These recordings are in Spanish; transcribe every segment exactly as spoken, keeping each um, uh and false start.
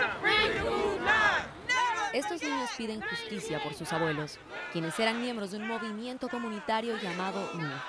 Estos niños piden justicia por sus abuelos, quienes eran miembros de un movimiento comunitario llamado MOVE.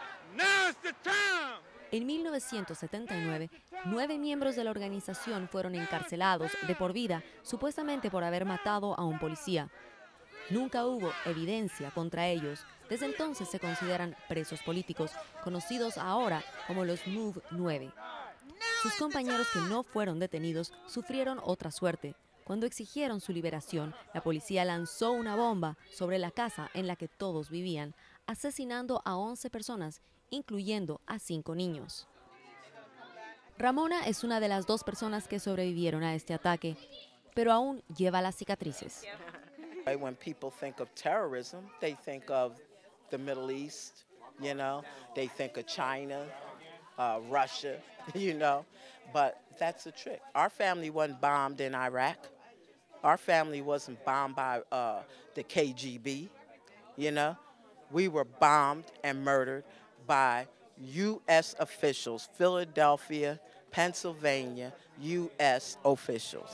En mil novecientos setenta y nueve, nueve miembros de la organización fueron encarcelados de por vida, supuestamente por haber matado a un policía. Nunca hubo evidencia contra ellos. Desde entonces se consideran presos políticos, conocidos ahora como los MOVE nueve. Sus compañeros que no fueron detenidos sufrieron otra suerte. Cuando exigieron su liberación, la policía lanzó una bomba sobre la casa en la que todos vivían, asesinando a once personas, incluyendo a cinco niños. Ramona es una de las dos personas que sobrevivieron a este ataque, pero aún lleva las cicatrices. When people think of terrorism, they think of the Middle East, you know, they think of China, uh, Russia, you know, but that's a trick. Our family wasn't bombed in Iraq. Our family wasn't bombed by uh, the K G B, you know. We were bombed and murdered by U S officials, Philadelphia, Pennsylvania, U S officials.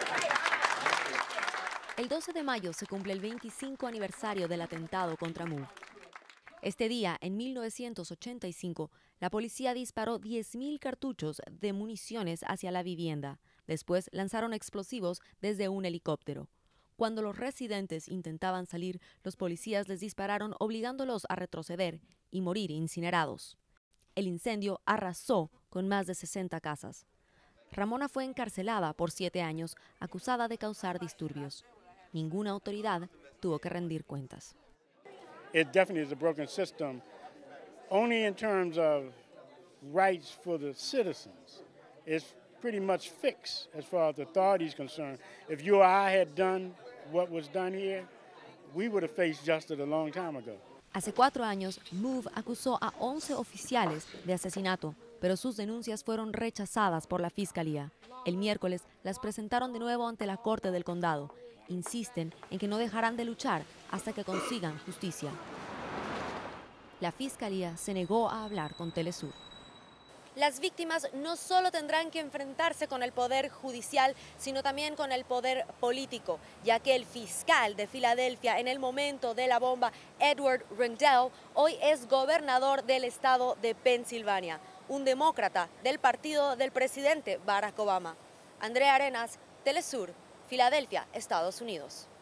El doce de mayo se cumple el veinticinco aniversario del atentado contra MOVE. Este día, en mil novecientos ochenta y cinco, la policía disparó diez mil cartuchos de municiones hacia la vivienda. Después lanzaron explosivos desde un helicóptero. Cuando los residentes intentaban salir, los policías les dispararon obligándolos a retroceder y morir incinerados. El incendio arrasó con más de sesenta casas. Ramona fue encarcelada por siete años, acusada de causar disturbios. Ninguna autoridad tuvo que rendir cuentas. It definitely is a broken system, only in terms of rights for the citizens. It's pretty much fixed as far as the authorities concerned. If you or I had done what was done here, we would have faced justice a long time ago. Hace cuatro años, MOVE acusó a once oficiales de asesinato, pero sus denuncias fueron rechazadas por la Fiscalía. El miércoles las presentaron de nuevo ante la Corte del Condado. Insisten en que no dejarán de luchar hasta que consigan justicia. La Fiscalía se negó a hablar con Telesur. Las víctimas no solo tendrán que enfrentarse con el poder judicial, sino también con el poder político, ya que el fiscal de Filadelfia en el momento de la bomba, Edward Rendell, hoy es gobernador del estado de Pensilvania, un demócrata del partido del presidente Barack Obama. Andrea Arenas, Telesur, Filadelfia, Estados Unidos.